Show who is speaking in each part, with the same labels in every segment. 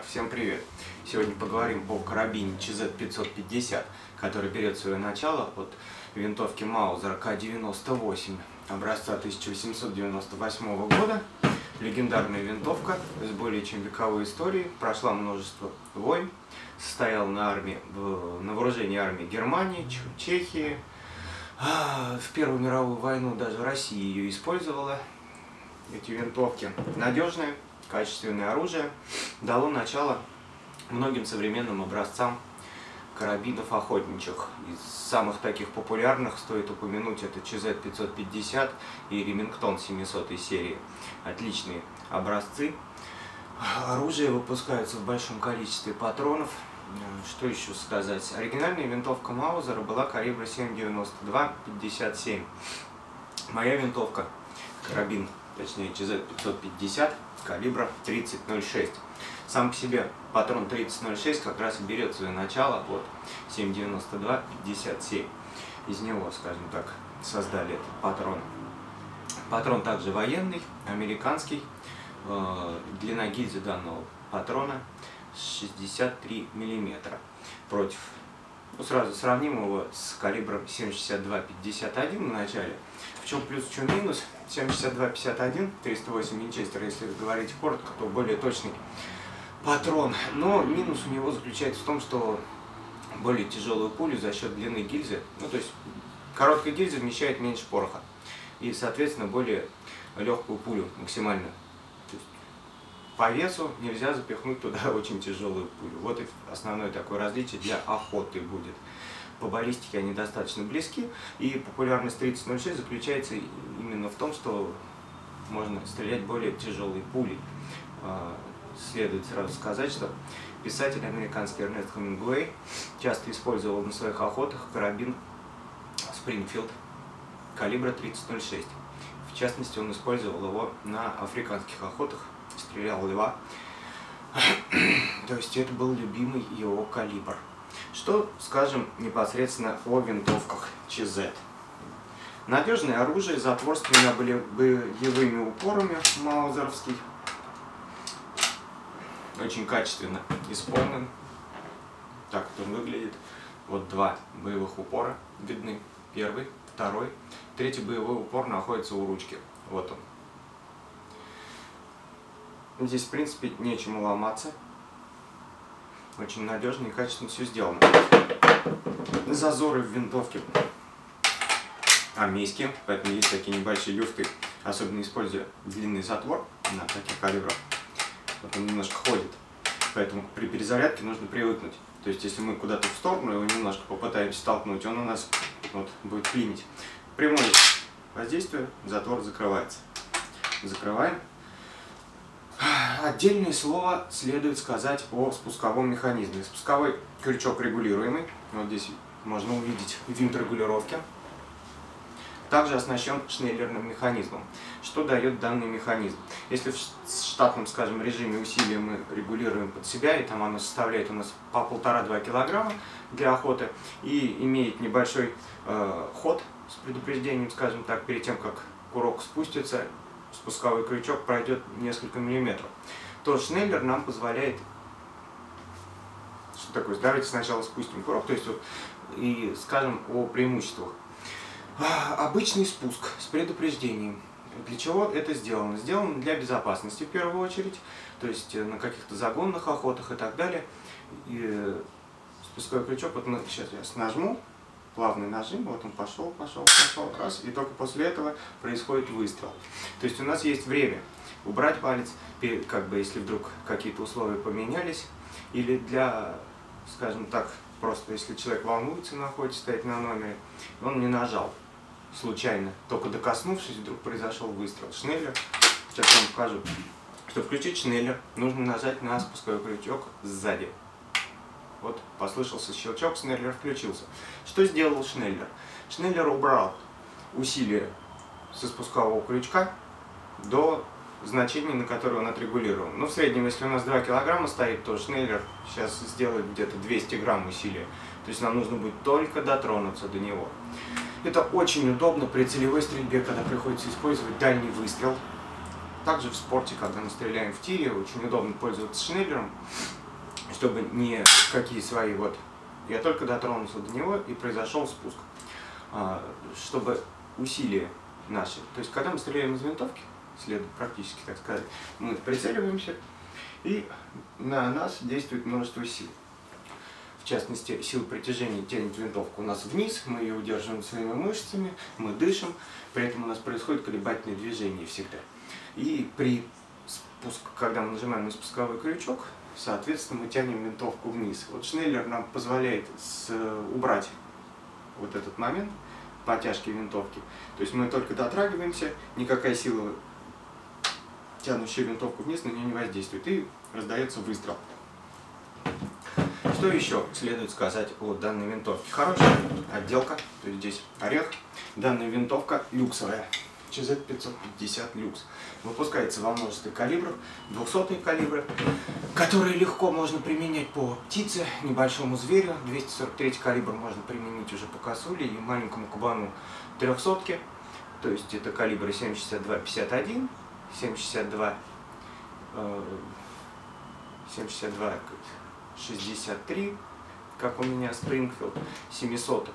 Speaker 1: всем привет! Сегодня поговорим о карабине ЧЗ-550, который берет свое начало от винтовки Маузер К-98 образца 1898 года. Легендарная винтовка с более чем вековой историей, прошла множество войн, состояла на вооружении армии Германии, Чехии. В Первую мировую войну даже Россия ее использовала. Эти винтовки надежные, качественное оружие, дало начало многим современным образцам карабинов охотничьих. Из самых таких популярных стоит упомянуть это ЧЗ-550 и Ремингтон 700 серии. Отличные образцы. Оружие выпускается в большом количестве патронов. Что еще сказать? Оригинальная винтовка Маузера была калибра 7,92-57. Моя винтовка, карабин, точнее ЧЗ-550, калибра 30,06. Сам по себе патрон 30,06 как раз и берет свое начало от 7,92-57. Из него, скажем так, создали этот патрон. Патрон также военный, американский. Длина гильзы данного патрона 63 мм. Против, сразу сравним его с калибром 7,62-51 в начале. В чем плюс, в чем минус? 7,62-51, 308 Винчестер, если говорить коротко, то более точный патрон. Но минус у него заключается в том, что более тяжелую пулю за счет длины гильзы, то есть короткая гильза вмещает меньше пороха. И, соответственно, более легкую пулю максимально. То есть по весу нельзя запихнуть туда очень тяжелую пулю. Вот и основное такое различие для охоты будет. По баллистике они достаточно близки, и популярность 30.06 заключается именно в том, что можно стрелять более тяжелой пулей. Следует сразу сказать, что писатель американский Эрнест Хемингуэй часто использовал на своих охотах карабин Спрингфилд калибра 30.06. В частности, он использовал его на африканских охотах, стрелял льва. То есть это был любимый его калибр. Что скажем непосредственно о винтовках ЧЗ? Надежное оружие, затвор с тремя боевыми упорами маузеровский. Очень качественно исполнен. Так вот он выглядит. Вот два боевых упора видны. Первый, второй. Третий боевой упор находится у ручки. Вот он. Здесь, в принципе, нечему ломаться. Очень надежно и качественно все сделано. Зазоры в винтовке армейские, поэтому есть такие небольшие люфты, особенно используя длинный затвор на таких калибрах. Вот он немножко ходит, поэтому при перезарядке нужно привыкнуть. То есть, если мы куда-то в сторону его немножко попытаемся столкнуть, он у нас будет клинить. Прямое воздействие, затвор закрывается. Закрываем. Отдельное слово следует сказать о спусковом механизме. Спусковой крючок регулируемый. Вот здесь можно увидеть винт регулировки. Также оснащен шнеллерным механизмом. Что дает данный механизм? Если в штатном, скажем, режиме усилия мы регулируем под себя, и там оно составляет у нас по 1,5-2 килограмма для охоты, и имеет небольшой ход с предупреждением, скажем так, перед тем, как курок спустится, спусковой крючок пройдет несколько миллиметров, то шнеллер нам позволяет, что такое, давайте сначала спустим курок, то есть и скажем о преимуществах. Обычный спуск с предупреждением. Для чего это сделано? Сделано для безопасности в первую очередь, то есть на каких-то загонных охотах и так далее. И спусковой крючок, вот сейчас я нажму, плавный нажим, вот он пошел, раз, и только после этого происходит выстрел. То есть у нас есть время убрать палец, как бы если вдруг какие-то условия поменялись, или для, скажем так, просто если человек волнуется на охоте, стоит на номере, он не нажал случайно, только докоснувшись, вдруг произошел выстрел. Шнеллер, сейчас я вам покажу. Чтобы включить шнеллер, нужно нажать на спусковой крючок сзади. Вот послышался щелчок, шнеллер включился. Что сделал шнеллер? Шнеллер убрал усилие со спускового крючка до значения, на которое он отрегулирован. В среднем, если у нас 2 килограмма стоит, то шнеллер сейчас сделает где-то 200 грамм усилия. То есть нам нужно будет только дотронуться до него. Это очень удобно при целевой стрельбе, когда приходится использовать дальний выстрел. Также в спорте, когда мы стреляем в тире, очень удобно пользоваться шнеллером. чтобы никакие свои вот... Я только дотронулся до него, и произошел спуск. Чтобы усилие наши... То есть, когда мы стреляем из винтовки, следует практически, так сказать, мы прицеливаемся, и на нас действует множество сил. В частности, сила притяжения тянет винтовку у нас вниз, мы ее удерживаем своими мышцами, мы дышим, при этом у нас происходит колебательное движение всегда. И когда мы нажимаем на спусковой крючок, соответственно, мы тянем винтовку вниз. Вот Шнеллер нам позволяет убрать вот этот момент потяжки винтовки. То есть мы только дотрагиваемся, никакая сила, тянущая винтовку вниз, на нее не воздействует, и раздается выстрел. Что еще следует сказать о данной винтовке? Хорошая отделка, то есть здесь орех. Данная винтовка люксовая, ЧЗ-550 люкс. Выпускается во множестве калибров, 200-е калибры, которые легко можно применять по птице, небольшому зверю. 243 калибр можно применить уже по косуле и маленькому кабану 300-ки. То есть это калибры 7,62-51, 7,62, 63, как у меня Спрингфилд, 700,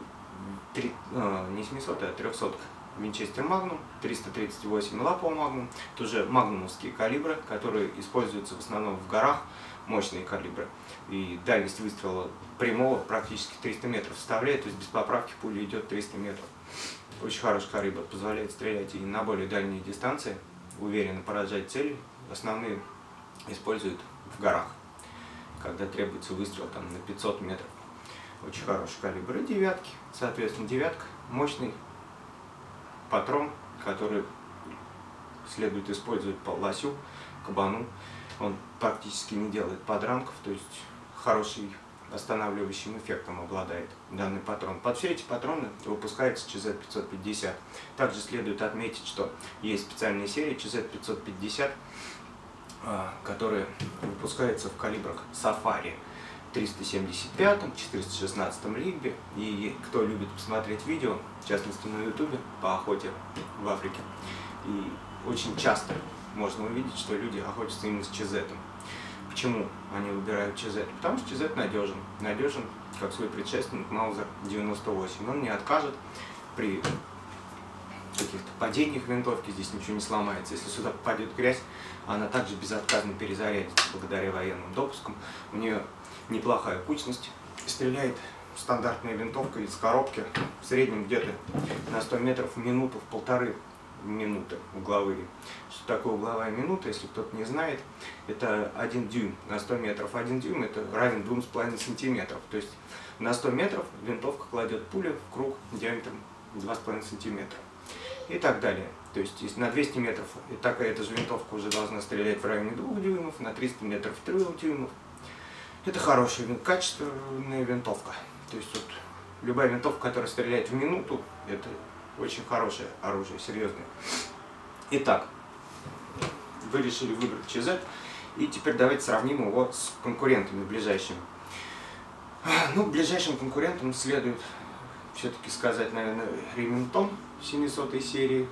Speaker 1: не 700, а 300 Винчестер Магнум, 338 Лапо Магнум, тоже магнумовские калибры, которые используются в основном в горах, мощные калибры. И дальность выстрела прямого практически 300 метров составляет, то есть без поправки пуля идет 300 метров. Очень хороший калибр, позволяет стрелять и на более дальние дистанции, уверенно поражать цели. Основные используют в горах, когда требуется выстрел там на 500 метров. Очень хороший калибр. И девятки, соответственно, девятка, мощный патрон, который следует использовать по лосю, кабану. Он практически не делает подранков, то есть хороший останавливающим эффектом обладает данный патрон. Под все эти патроны выпускается ЧЗ-550. Также следует отметить, что есть специальная серия ЧЗ-550, которая выпускается в калибрах Safari 375, 416 Лигбе. И кто любит посмотреть видео, в частности на ютубе, по охоте в Африке, и очень часто можно увидеть, что люди охотятся именно с ЧЗ. Почему они выбирают ЧЗ? Потому что ЧЗ надежен. Надежен, как свой предшественник Маузер 98. Он не откажет при каких-то падениях винтовки, здесь ничего не сломается. Если сюда попадет грязь, она также безотказно перезарядится благодаря военным допускам. У нее неплохая кучность. Стреляет стандартная винтовка из коробки в среднем где-то на 100 метров в минуту, в полторы минуты угловые. Что такое угловая минута, если кто-то не знает, это 1 дюйм на 100 метров. 1 дюйм это равен 2,5 сантиметров. То есть на 100 метров винтовка кладет пулю в круг диаметром 2,5 сантиметра. И так далее. То есть на 200 метров эта же винтовка уже должна стрелять в районе 2 дюймов, на 300 метров 3 дюймов. Это хорошая, качественная винтовка. То есть вот, любая винтовка, которая стреляет в минуту, это очень хорошее оружие, серьезное. Итак, вы решили выбрать ЧЗ, и теперь давайте сравним его с конкурентами ближайшими. Ну, ближайшим конкурентам следует все-таки сказать, наверное, Ремингтон 700 серии.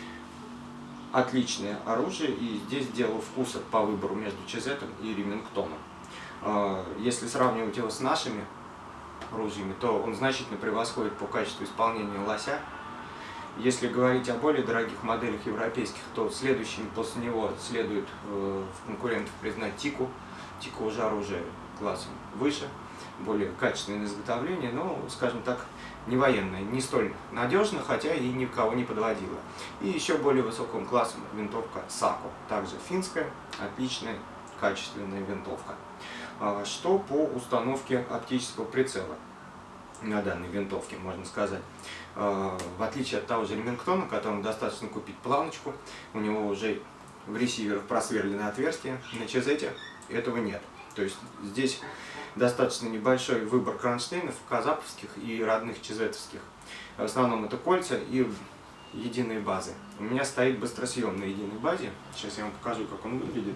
Speaker 1: Отличное оружие, и здесь дело вкуса по выбору между ЧЗ и Ремингтоном. Если сравнивать его с нашими ружьями, то он значительно превосходит по качеству исполнения лося. Если говорить о более дорогих моделях европейских, то следующими после него следует в конкурентов признать Тику. Тику уже оружие классом выше, более качественное изготовление, но, скажем так, не военное, не столь надежно, хотя и никого не подводила. И еще более высоким классом винтовка Сако, также финская, отличная, качественная винтовка. Что по установке оптического прицела на данной винтовке, можно сказать. В отличие от того же Ремингтона, которому достаточно купить планочку, у него уже в ресиверах просверлены отверстия, на ЧЗ этого нет. То есть здесь достаточно небольшой выбор кронштейнов, казаповских и родных ЧЗ-овских. В основном это кольца и единые базы. У меня стоит быстросъем на единой базе. Сейчас я вам покажу, как он выглядит.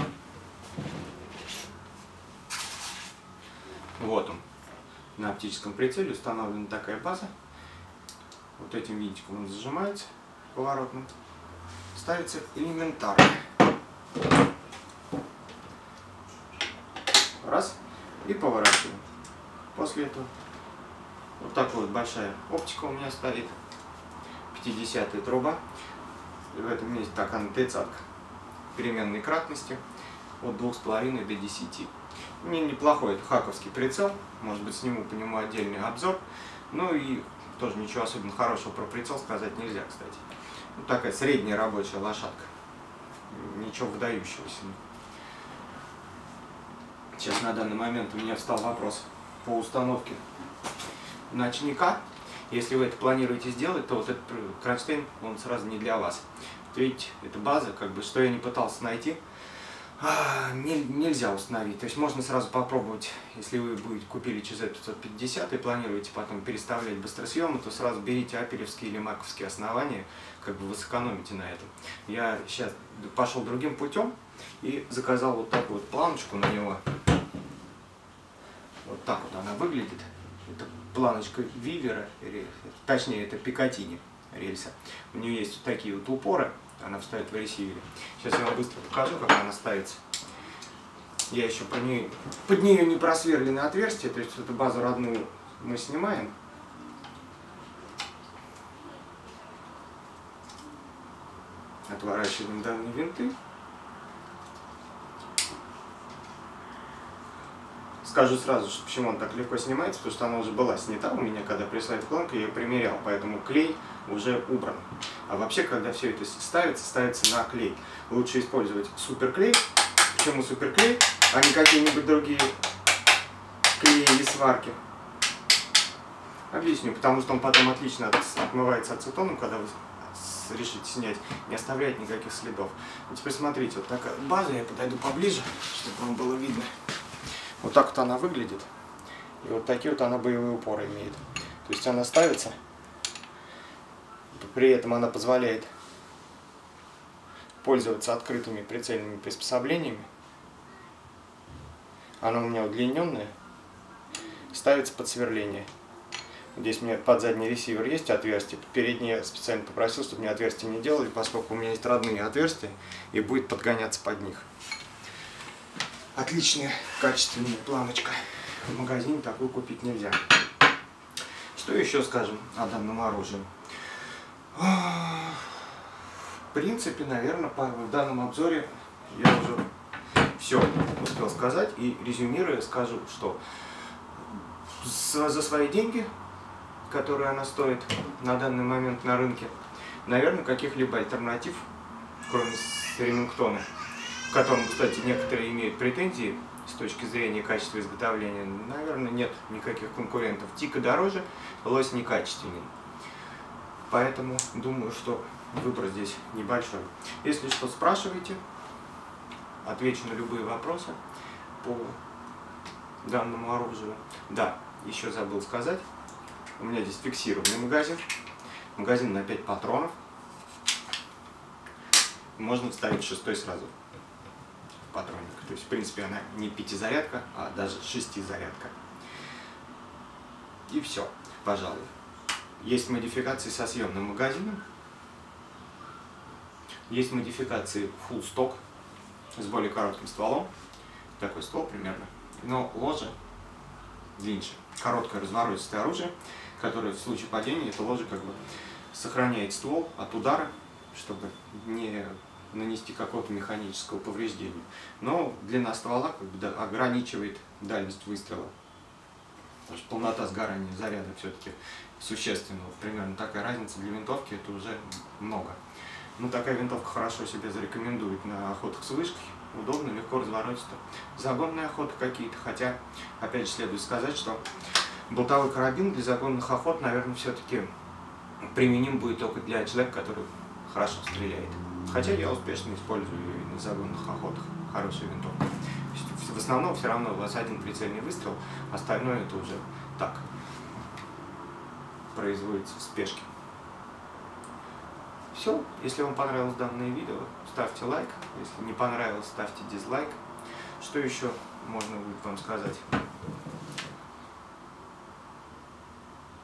Speaker 1: Вот он. На оптическом прицеле установлена такая база. Вот этим винтиком он зажимается поворотным. Ставится элементарно. Раз. И поворачиваем. После этого вот такая вот большая оптика у меня стоит. 50-я труба. И в этом месте так она 30-ка. Переменной кратности от 2,5 до 10. Неплохой это хаковский прицел. Может быть, сниму по нему отдельный обзор. Ну и тоже ничего особенно хорошего про прицел сказать нельзя, кстати. Вот такая средняя рабочая лошадка. Ничего выдающегося. Сейчас на данный момент у меня встал вопрос по установке ночника. Если вы это планируете сделать, то вот этот кронштейн, он сразу не для вас. Видите, это база, как бы, что я не пытался найти, нельзя установить. То есть можно сразу попробовать, если вы купили ЧЗ-550 и планируете потом переставлять быстросъемы, то сразу берите апелевские или маковские основания, как бы вы сэкономите на этом. Я сейчас пошел другим путем и заказал вот такую вот планочку на него. Вот так вот она выглядит. Это планочка Вивера, точнее это Пикатини рельса. У нее есть вот такие вот упоры, она вставит в ресивере. Сейчас я вам быстро покажу, как она ставится. Я еще под нее не просверлены отверстия, то есть эту базу родную мы снимаем. Отворачиваем данные винты. Скажу сразу, почему он так легко снимается, потому что она уже была снята у меня, когда прислали кланку, я ее примерял, поэтому клей уже убран. А вообще, когда все это ставится на клей. Лучше использовать суперклей. Почему суперклей, а не какие-нибудь другие клеи или сварки? Объясню, потому что он потом отлично отмывается ацетоном, когда вы решите снять, не оставляет никаких следов. И теперь смотрите, вот такая база, я подойду поближе, чтобы вам было видно. Вот так вот она выглядит. И вот такие вот она боевые упоры имеет. То есть она ставится, при этом она позволяет пользоваться открытыми прицельными приспособлениями. Она у меня удлиненная, ставится под сверление. Здесь у меня под задний ресивер есть отверстие, переднее я специально попросил, чтобы мне отверстия не делали, поскольку у меня есть родные отверстия и будет подгоняться под них. Отличная, качественная планочка. В магазине такую купить нельзя. Что еще скажем о данном оружии? В принципе, наверное, в данном обзоре я уже все успел сказать. И резюмируя, скажу, что за свои деньги, которые она стоит на данный момент на рынке, наверное, каких-либо альтернатив, кроме Ремингтона, к которому, кстати, некоторые имеют претензии с точки зрения качества изготовления, наверное, нет никаких конкурентов. Тика дороже, лось некачественнее. Поэтому думаю, что выбор здесь небольшой. Если что, спрашивайте, отвечу на любые вопросы по данному оружию. Да, еще забыл сказать, у меня здесь фиксированный магазин. Магазин на 5 патронов. Можно вставить 6-й сразу в патронник. То есть, в принципе, она не 5-зарядка, а даже 6-зарядка. И все, пожалуй. Есть модификации со съемным магазином. Есть модификации full stock с более коротким стволом. Такой ствол примерно. Но ложе длиннее. Короткое разворотистое оружие, которое в случае падения, это ложе как бы сохраняет ствол от удара, чтобы не нанести какого-то механического повреждения. Но длина ствола как бы ограничивает дальность выстрела. Потому что полнота сгорания заряда все-таки существенно. Примерно такая разница для винтовки, это уже много. Ну, такая винтовка хорошо себя зарекомендует на охотах с вышкой. Удобно, легко, разворотисто. Загонные охоты какие-то. Хотя, опять же, следует сказать, что болтовой карабин для загонных охот, наверное, все-таки применим будет только для человека, который хорошо стреляет. Хотя я успешно использую и на загонных охотах хорошую винтовку. В основном все равно у вас один прицельный выстрел, остальное это уже так производится в спешке. Все, если вам понравилось данное видео, ставьте лайк, если не понравилось, ставьте дизлайк. Что еще можно будет вам сказать?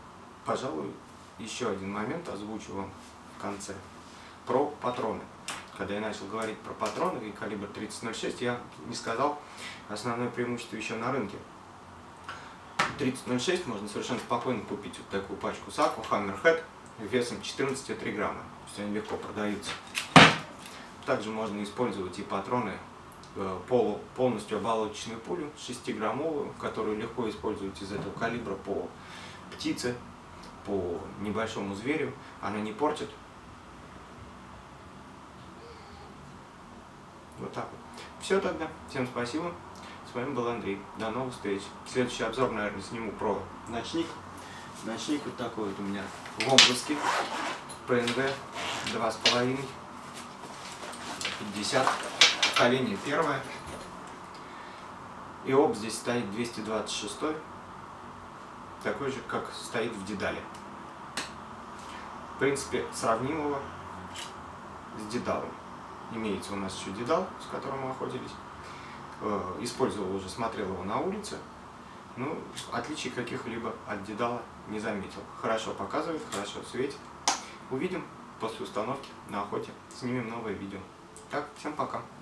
Speaker 1: Пожалуй, еще один момент озвучу вам в конце. Про патроны. когда я начал говорить про патроны и калибр 30.06, я не сказал основное преимущество еще на рынке. 30.06 можно совершенно спокойно купить вот такую пачку Sako Hammerhead весом 14,3 грамма. То есть они легко продаются. Также можно использовать и патроны, полностью оболочечную пулю 6-граммовую, которую легко использовать из этого калибра по птице, по небольшому зверю. Она не портит. Вот так вот. Все тогда. Всем спасибо. С вами был Андрей. До новых встреч. Следующий обзор, наверное, сниму про ночник. Ночник вот такой вот у меня ломбовский. ПНВ 2,5. 50. Поколение первое. ИОП здесь стоит 226. Такой же, как стоит в Дедале. В принципе, сравнимого с Дедалом. Имеется у нас еще Дедал, с которым мы охотились. Использовал уже, смотрел его на улице. Ну, отличий каких-либо от Дедала не заметил. Хорошо показывает, хорошо светит. Увидим после установки на охоте. Снимем новое видео. Так, всем пока.